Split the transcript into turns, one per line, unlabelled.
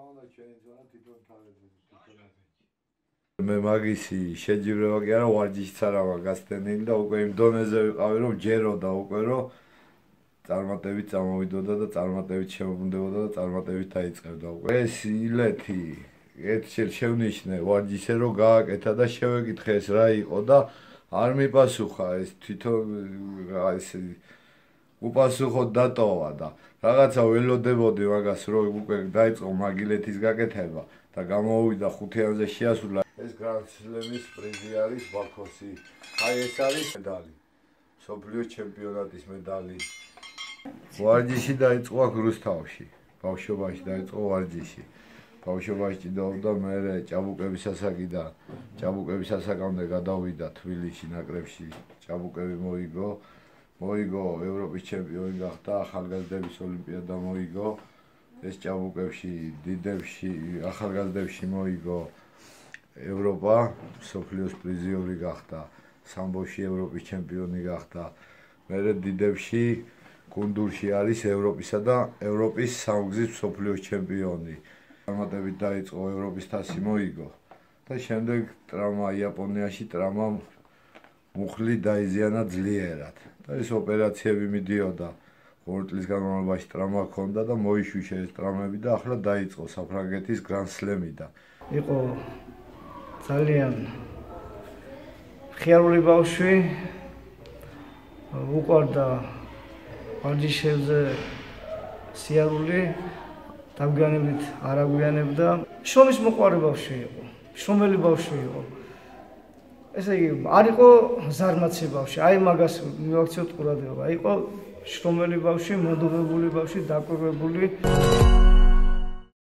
მე მაგისი შეჯიბრება კი არა ვარჯიშიც არა მაგასტენილი და უკვე იმ დონეზე ვიყავი რომ ჯეროდა უკვე რომ წარმატებით წამოვიდოდა და წარმატებით შემოგვდებოდა და წარმატებით დაიწყებდა უკვე ეს ილეთი ერთშერ შევნიშნე ვარჯიშზე რომ გააკეთა და შევეკითხე ეს რა იყო და არ მიპასუხა ეს თვითონ ეს უპასუხოდ დატოვა და რაღაცა ველოდებოდი მაგას რომ უკვე დაიწყო მაგილეთის გაკეთება და გამოვიდა 5-იანზე შეასრულა ეს გრანდსლემის პრიზი არის ბაქოსი აი ეს არის მედალი მსოფლიოს ჩემპიონატის მედალი ვარჯიში დაიწყო აქ რუსთავში ბავშვობაში დაიწყო ვარჯიში ბავშვობაში ჭიდაობდა მე ჭაბუკების ასაკიდან ჭაბუკების ასაკამდე გადავიდა თბილისში ნაკრებში ჭაბუკები მოიგო ევროპის ჩემპიონი გახდა ახალგაზრდების ოლიმპიადა მოიგო ეს ჭაბუკებში დიდებში ახალგაზრდებში მოიგო ევროპა მსოფლიოს პრიზიორი გახდა სამბოში ევროპის ჩემპიონი გახდა მე დიდებში გუნდურში არის ევროპისა და ევროპის სამგზის მსოფლიოს ჩემპიონი წარმატებით დაიწყო ევროპის თასი მოიგო და შემდეგ ტრამა იაპონიაში ტრამამ მუხლი დაიზიანა ძლიერად და ეს ოპერაციები მიდიოდა 2 წლის განმავლობაში ტრამა ჰქონდა და მოიშვიშე ეს ტრამები და ახლა დაიწყო საფრანგეთის გრანდსლემიდან
იყო ძალიან ხიარული ბავშვი უყვარდა ვარჯიშებზე სიარული დაგვიანებით არ აგვიანებდა შრომის მოყვარე ბავშვი იყო შრომელი ბავშვი იყო ესე იგი არ იყო ზარმაცი ბავშვი აი მაგას მივაქციოთ ყურადღება იყო შრომელი ბავშვი მოდოვებული ბავშვი დაკვირვებული